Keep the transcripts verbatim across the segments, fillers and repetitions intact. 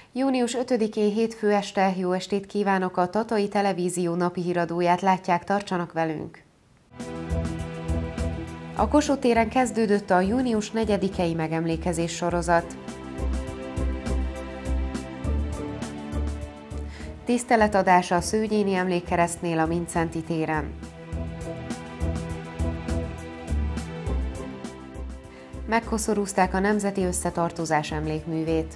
június ötödikén hétfő este jó estét kívánok, a Tatai Televízió napi híradóját látják, tartsanak velünk! A Kossuth téren kezdődött a június negyedikei megemlékezés sorozat. Tiszteletadás a Szőgyéni Emlékkeresztnél a Mindszenty téren. Megkoszorúzták a Nemzeti Összetartozás emlékművét.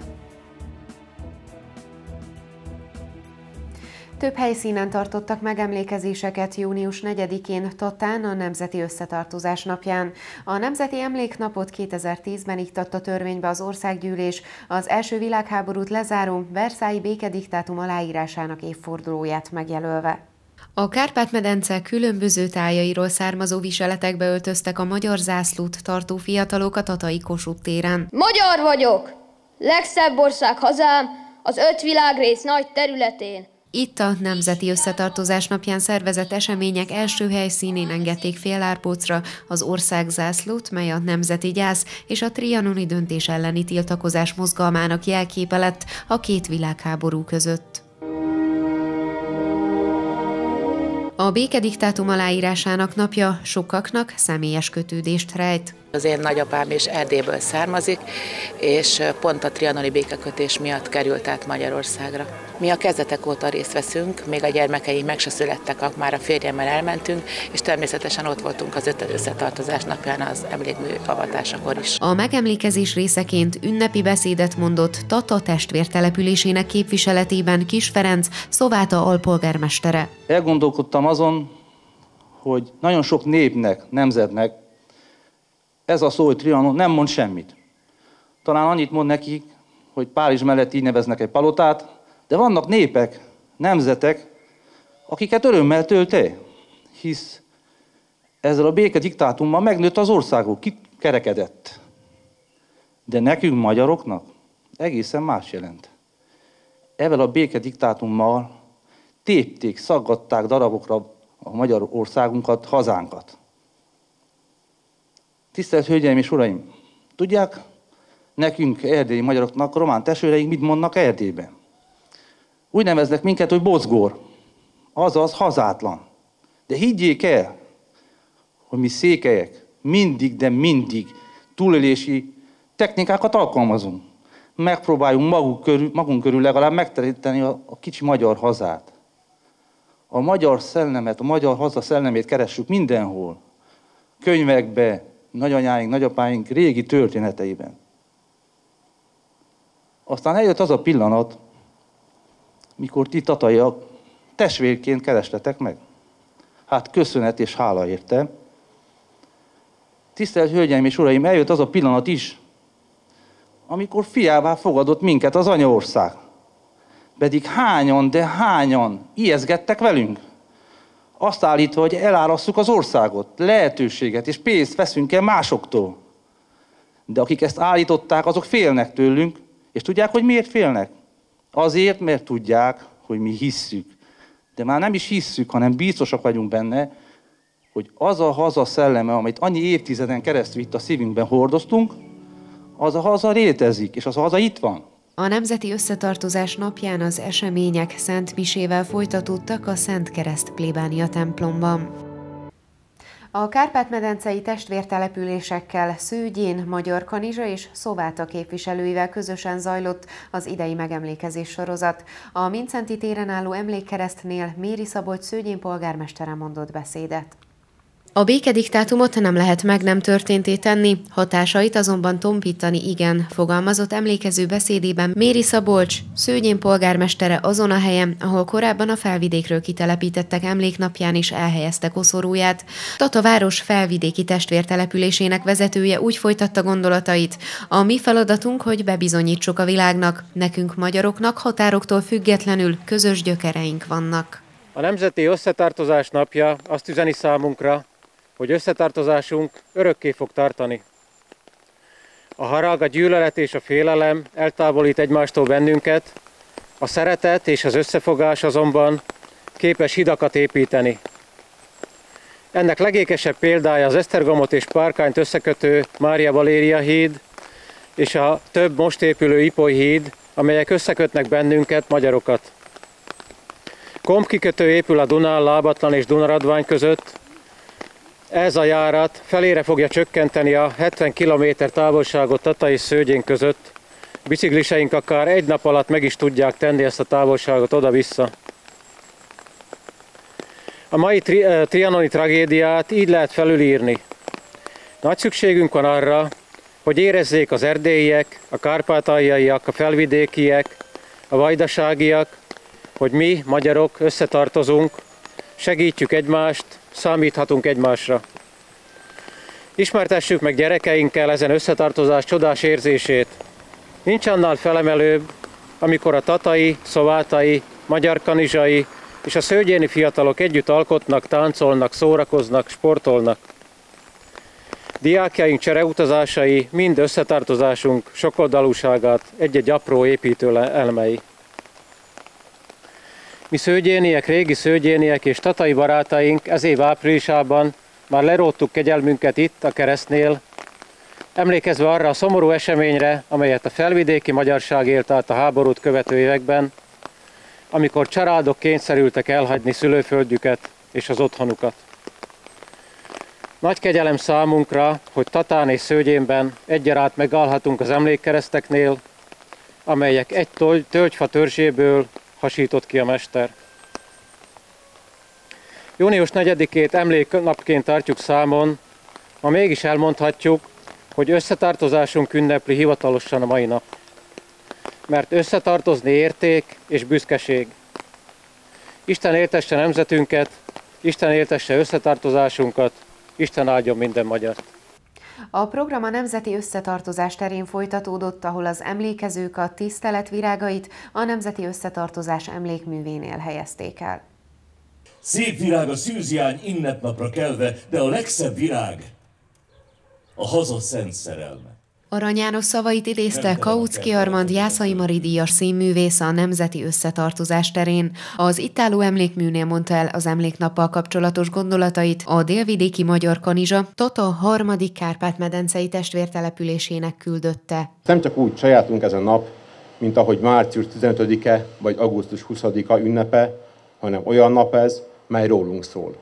Több helyszínen tartottak megemlékezéseket június negyedikén Tatán a Nemzeti Összetartozás napján. A Nemzeti Emléknapot kétezer-tízben iktatta törvénybe az országgyűlés az első világháborút lezáró Versailles békediktátum aláírásának évfordulóját megjelölve. A Kárpát-medence különböző tájairól származó viseletekbe öltöztek a magyar zászlót tartó fiatalok a tatai Kossuth téren. Magyar vagyok! Legszebb ország hazám az öt világrész nagy területén. Itt a Nemzeti Összetartozás napján szervezett események első helyszínén engedték félárpócra az országzászlót, mely a nemzeti gyász és a trianoni döntés elleni tiltakozás mozgalmának jelképe lett a két világháború között. A békediktátum aláírásának napja sokaknak személyes kötődést rejt. Az én nagyapám is Erdélyből származik, és pont a trianoni békekötés miatt került át Magyarországra. Mi a kezdetek óta részt veszünk, még a gyermekeim meg se születtek, már a férjemmel elmentünk, és természetesen ott voltunk az ötöd összetartozás napján az emlékmű avatásakor is. A megemlékezés részeként ünnepi beszédet mondott Tata testvértelepülésének képviseletében Kis Ferenc, Szováta alpolgármestere. Elgondolkodtam azon, hogy nagyon sok népnek, nemzetnek ez a szó, hogy Trianon nem mond semmit. Talán annyit mond nekik, hogy Párizs mellett így neveznek egy palotát, de vannak népek, nemzetek, akiket örömmel tölt el, hisz ezzel a békediktátummal megnőtt az országuk, kikerekedett. De nekünk, magyaroknak egészen más jelent. Ezzel a békediktátummal tépték, szaggatták darabokra a magyar országunkat, hazánkat. Tisztelt Hölgyeim és Uraim! Tudják, nekünk, erdélyi magyaroknak, román testvéreink mit mondnak Erdélyben? Úgy neveznek minket, hogy bocgor, azaz hazátlan. De higgyék el, hogy mi székelyek mindig, de mindig túlélési technikákat alkalmazunk. Megpróbáljunk magunk körül, magunk körül legalább megteremteni a, a kicsi magyar hazát. A magyar szellemet, a magyar haza szellemét keressük mindenhol. Könyvekbe, nagyanyáink, nagyapáink régi történeteiben. Aztán eljött az a pillanat, mikor ti tataiak testvérként kerestetek meg. Hát köszönet és hála érte. Tisztelt Hölgyeim és Uraim, eljött az a pillanat is, amikor fiává fogadott minket az anyaország. Pedig hányan, de hányan ijeszgettek velünk. Azt állítva, hogy elárasszuk az országot, lehetőséget és pénzt veszünk el másoktól. De akik ezt állították, azok félnek tőlünk, és tudják, hogy miért félnek? Azért, mert tudják, hogy mi hisszük. De már nem is hisszük, hanem biztosak vagyunk benne, hogy az a haza szelleme, amit annyi évtizeden keresztül itt a szívünkben hordoztunk, az a haza létezik, és az a haza itt van. A Nemzeti Összetartozás napján az események Szent Misével folytatódtak a Szent Kereszt plébánia templomban. A kárpát-medencei testvértelepülésekkel, Szőgyén, Magyarkanizsa és Szováta képviselőivel közösen zajlott az idei megemlékezés sorozat. A Mindszenty téren álló emlékkeresztnél Méri Szabolcs Szőgyén polgármestere mondott beszédet. A békediktátumot nem lehet meg nem történté tenni, hatásait azonban tompítani igen, fogalmazott emlékező beszédében Méri Szabolcs, Szőgyén polgármestere azon a helyen, ahol korábban a felvidékről kitelepítettek emléknapján is elhelyezte koszorúját. Tata város felvidéki testvértelepülésének vezetője úgy folytatta gondolatait: a mi feladatunk, hogy bebizonyítsuk a világnak, nekünk magyaroknak határoktól függetlenül közös gyökereink vannak. A Nemzeti Összetartozás napja azt üzeni számunkra, hogy összetartozásunk örökké fog tartani. A harag, a gyűlölet és a félelem eltávolít egymástól bennünket, a szeretet és az összefogás azonban képes hidakat építeni. Ennek legékesebb példája az Esztergomot és Párkányt összekötő Mária Valéria híd és a több most épülő Ipoly híd, amelyek összekötnek bennünket, magyarokat. Kompkikötő épül a Dunán, Lábatlan és Dunaradvány között. Ez a járat felére fogja csökkenteni a hetven kilométer távolságot Tata és Szőgyén között. Bicikliseink akár egy nap alatt meg is tudják tenni ezt a távolságot oda-vissza. A mai tri trianoni tragédiát így lehet felülírni. Nagy szükségünk van arra, hogy érezzék az erdélyiek, a kárpátaljaiak, a felvidékiek, a vajdaságiak, hogy mi, magyarok összetartozunk, segítjük egymást, számíthatunk egymásra. Ismertessük meg gyerekeinkkel ezen összetartozás csodás érzését. Nincs annál felemelőbb, amikor a tatai, szovátai, magyarkanizsai és a szőgyéni fiatalok együtt alkotnak, táncolnak, szórakoznak, sportolnak. Diákjaink csereutazásai mind összetartozásunk sokoldalúságát egy-egy apró építő elemei. Mi szőgyéniek, régi szőgyéniek és tatai barátaink ez év áprilisában már leróttuk kegyelmünket itt a keresztnél, emlékezve arra a szomorú eseményre, amelyet a felvidéki magyarság élt át a háborút követő években, amikor családok kényszerültek elhagyni szülőföldjüket és az otthonukat. Nagy kegyelem számunkra, hogy Tatán és Szőgyénben egyaránt megállhatunk az emlékkereszteknél, amelyek egy tölgyfa törzséből hasított ki a mester. június negyedikét emléknapként tartjuk számon, ma mégis elmondhatjuk, hogy összetartozásunk ünnepli hivatalosan a mai nap. Mert összetartozni érték és büszkeség. Isten éltesse nemzetünket, Isten éltesse összetartozásunkat, Isten áldjon minden magyart. A program a nemzeti összetartozás terén folytatódott, ahol az emlékezők a tisztelet virágait a Nemzeti Összetartozás emlékművénél helyezték el. Szép virág a szűzjány innepnapra kelve, de a legszebb virág a haza szent szerelme. Arany János szavait idézte Kautsky Armand Jászai Mari díjas színművész a Nemzeti Összetartozás terén. Az itt álló emlékműnél mondta el az emléknappal kapcsolatos gondolatait a délvidéki magyar kanizsa Tata harmadik Kárpát-medencei testvértelepülésének küldötte. Nem csak úgy sajátunk ez a nap, mint ahogy március tizenötödike vagy augusztus huszadika ünnepe, hanem olyan nap ez, mely rólunk szól.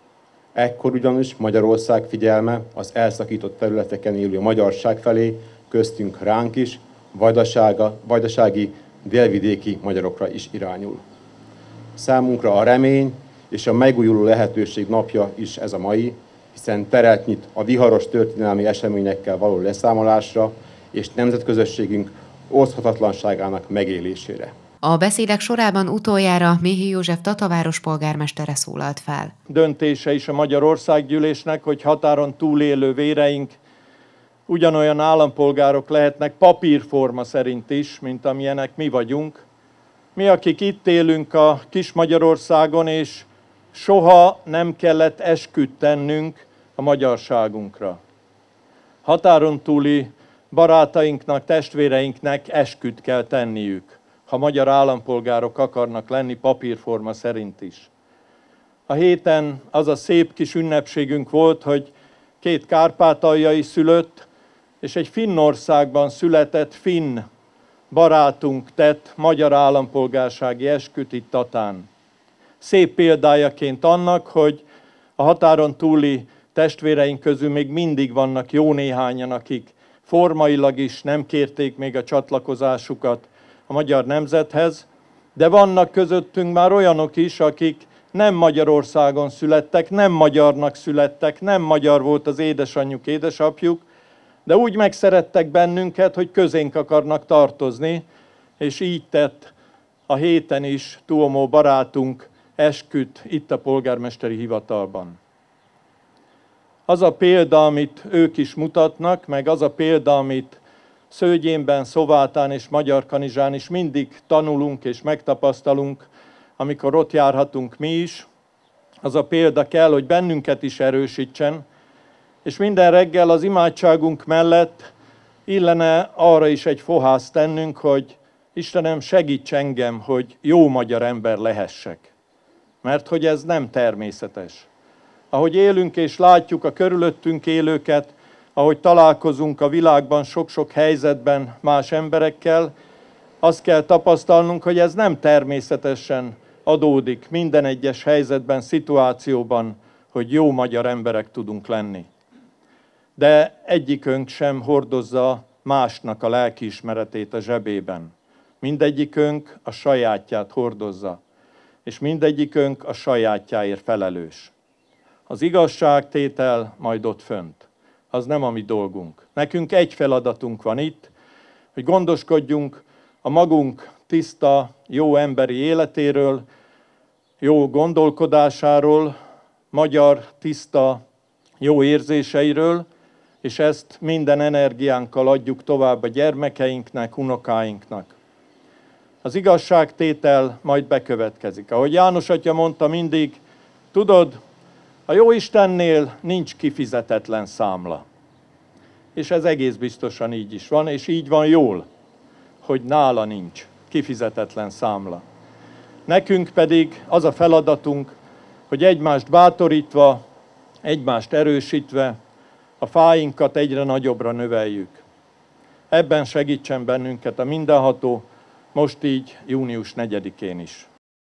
Ekkor ugyanis Magyarország figyelme az elszakított területeken élő magyarság felé, köztünk ránk is, vajdasága, vajdasági, délvidéki magyarokra is irányul. Számunkra a remény és a megújuló lehetőség napja is ez a mai, hiszen teret nyit a viharos történelmi eseményekkel való leszámolásra és nemzetközösségünk oszthatatlanságának megélésére. A beszédek sorában utoljára Méhy József Tataváros polgármestere szólalt fel. Döntése is a Magyar Országgyűlésnek, hogy határon túlélő véreink ugyanolyan állampolgárok lehetnek papírforma szerint is, mint amilyenek mi vagyunk. Mi, akik itt élünk a kis Magyarországon, és soha nem kellett esküt tennünk a magyarságunkra. Határon túli barátainknak, testvéreinknek esküt kell tenniük, ha magyar állampolgárok akarnak lenni papírforma szerint is. A héten az a szép kis ünnepségünk volt, hogy két kárpátaljai szülött, és egy Finnországban született finn barátunk tett magyar állampolgársági esküt itt Tatán. Szép példájaként annak, hogy a határon túli testvéreink közül még mindig vannak jó néhányan, akik formailag is nem kérték még a csatlakozásukat a magyar nemzethez, de vannak közöttünk már olyanok is, akik nem Magyarországon születtek, nem magyarnak születtek, nem magyar volt az édesanyjuk, édesapjuk, de úgy megszerettek bennünket, hogy közénk akarnak tartozni, és így tett a héten is Tuomó barátunk esküt itt a polgármesteri hivatalban. Az a példa, amit ők is mutatnak, meg az a példa, amit Szőgyénben, Szovátán és Magyarkanizsán is mindig tanulunk és megtapasztalunk, amikor ott járhatunk mi is, az a példa kell, hogy bennünket is erősítsen, és minden reggel az imádságunk mellett illene arra is egy fohászt tennünk, hogy Istenem, segíts engem, hogy jó magyar ember lehessek. Mert hogy ez nem természetes. Ahogy élünk és látjuk a körülöttünk élőket, ahogy találkozunk a világban sok-sok helyzetben más emberekkel, azt kell tapasztalnunk, hogy ez nem természetesen adódik minden egyes helyzetben, szituációban, hogy jó magyar emberek tudunk lenni. De egyikünk sem hordozza másnak a lelkiismeretét a zsebében. Mindegyikünk a sajátját hordozza, és mindegyikünk a sajátjáért felelős. Az igazságtétel majd ott fönt. Az nem a mi dolgunk. Nekünk egy feladatunk van itt, hogy gondoskodjunk a magunk tiszta, jó emberi életéről, jó gondolkodásáról, magyar, tiszta, jó érzéseiről, és ezt minden energiánkkal adjuk tovább a gyermekeinknek, unokáinknak. Az igazságtétel majd bekövetkezik. Ahogy János atya mondta mindig, tudod, a Jóistennél nincs kifizetetlen számla. És ez egész biztosan így is van, és így van jól, hogy nála nincs kifizetetlen számla. Nekünk pedig az a feladatunk, hogy egymást bátorítva, egymást erősítve, a fáinkat egyre nagyobbra növeljük. Ebben segítsen bennünket a mindenható, most így június negyedikén is.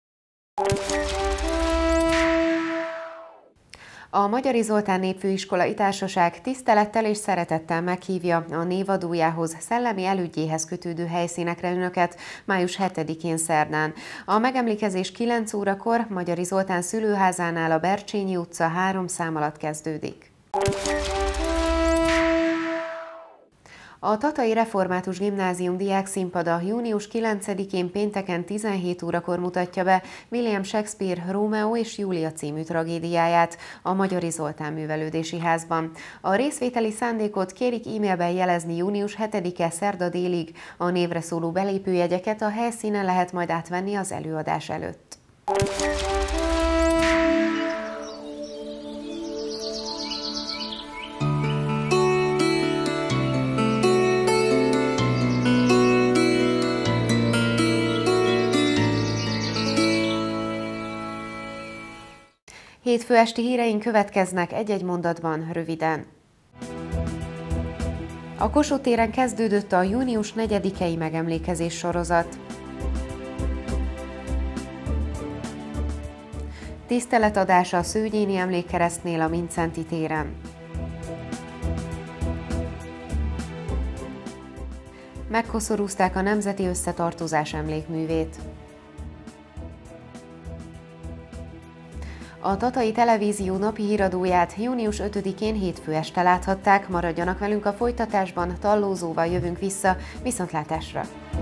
A Magyari Zoltán Népfőiskolai Társaság tisztelettel és szeretettel meghívja a névadójához, szellemi elődjéhez kötődő helyszínekre önöket május hetedikén szerdán. A megemlékezés kilenc órakor Magyari Zoltán szülőházánál a Bercsényi utca három szám alatt kezdődik. A Tatai Református Gimnázium diákszínpada június kilencedikén pénteken tizenhét órakor mutatja be William Shakespeare Rómeó és Júlia című tragédiáját a Magyari Zoltán Művelődési Házban. A részvételi szándékot kérik e-mailben jelezni június hetedike szerda délig, a névre szóló belépőjegyeket a helyszínen lehet majd átvenni az előadás előtt. Hétfő esti híreink következnek egy-egy mondatban, röviden. A Kossuth téren kezdődött a június negyedikei megemlékezés sorozat. Tiszteletadás a Szőgyéni Emlékkeresztnél a Mindszenty téren. Megkoszorúzták a Nemzeti Összetartozás emlékművét. A Tatai Televízió napi híradóját június ötödikén hétfő este láthatták, maradjanak velünk a folytatásban, Tallózóval jövünk vissza, viszontlátásra!